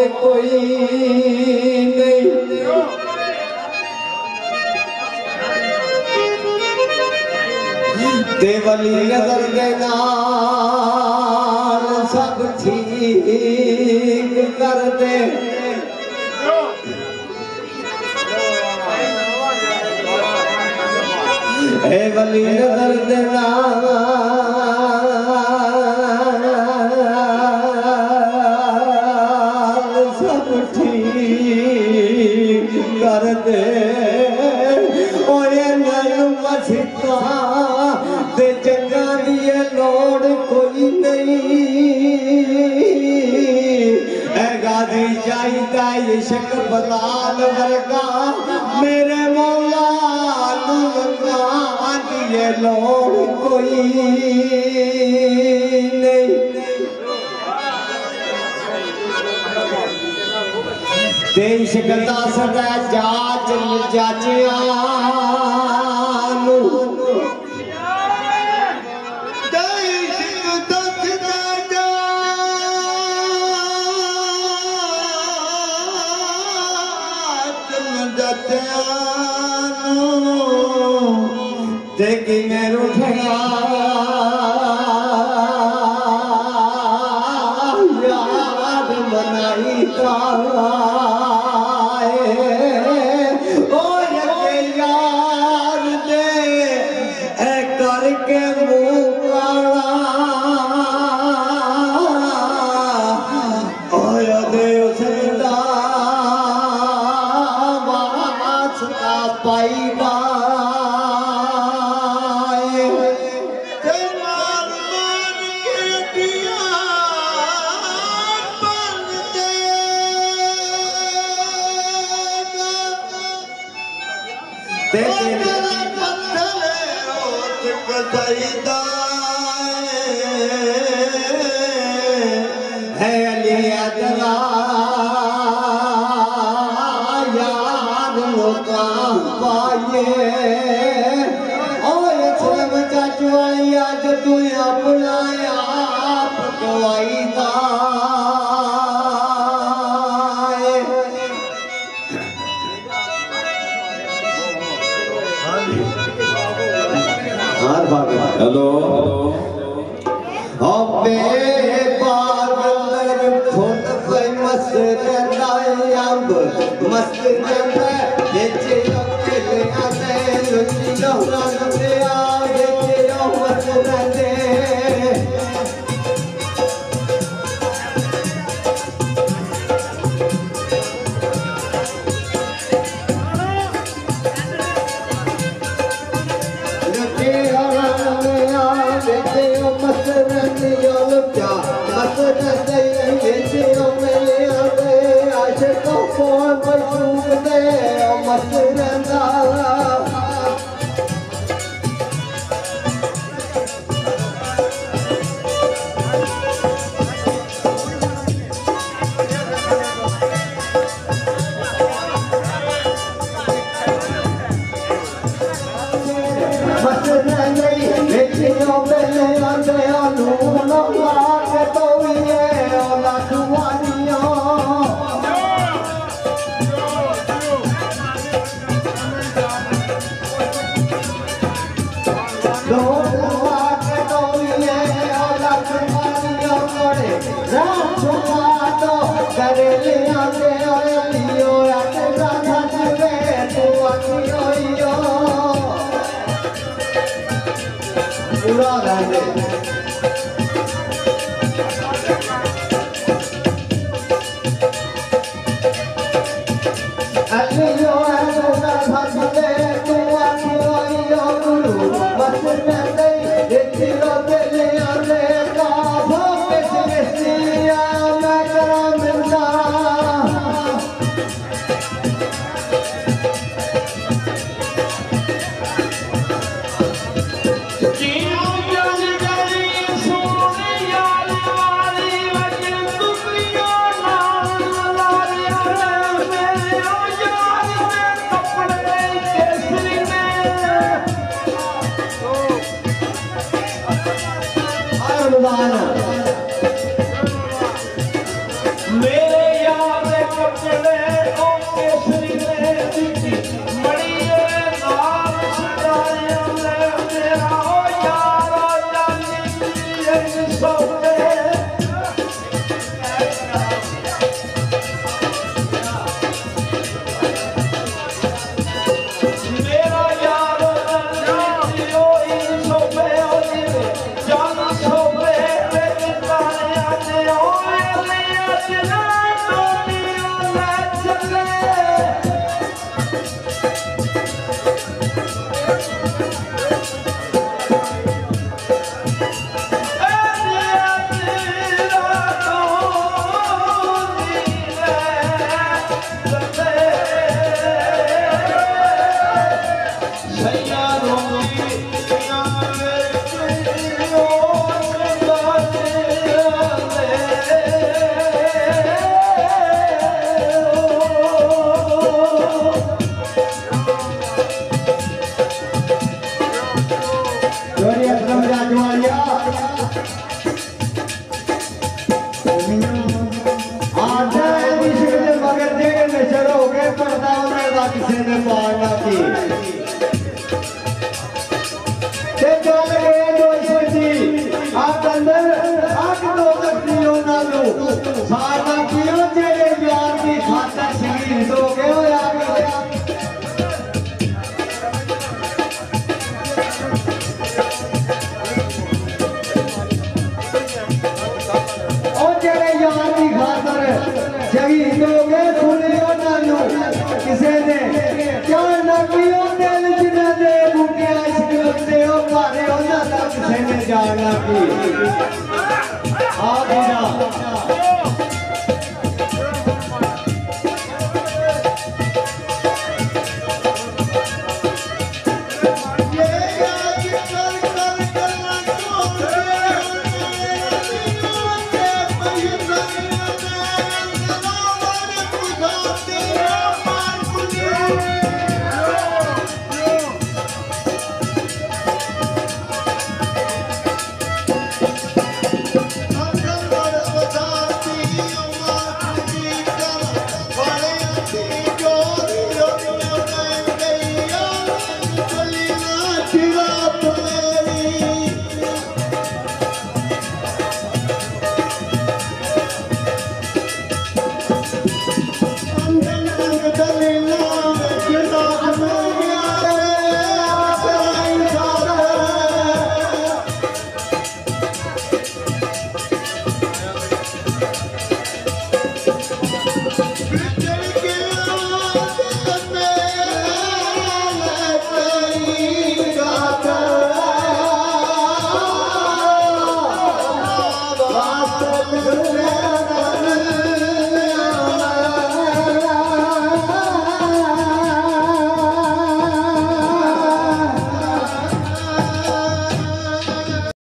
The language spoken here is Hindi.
कोई नहीं। ते वली नजर दे नाल सब ठीक कर दे। हे वली नजर दे नाल सब ठीक कर दे। ओए नैनू मसीता ते जंगा दी लोड़ कोई नहीं। ऐ गाजी चाहिदा इश्क बलाल वर्गा मेरे मौला नू लगा दी लोड़ कोई नहीं। ते इश्क दा सदा जाच जाचिया देखी मैं उठा याद बनाई ओ यार दे ऐ करके मुँह काला दे उसदा वास्ता पाईदा है अलिया तेरा याद लोका पाए। और सलम चाचू आज तू अपना आप गवाई दा हेलो मस्त अंब मस्त मेरे यार किसी ने पाना की ते चल गए दो जी आप अंदर आठ दो दियो ना लो सारा कियो तेरे यार की खातर शहीद हो गए हो यार ओ तेरे यार की खातर शहीद हो गए सुनियो ना लो किसी ने क्या ना कियो दिल जिन्हें दे बूटे इश्क लगते हो मारे हो ना किसी ने जाना की आ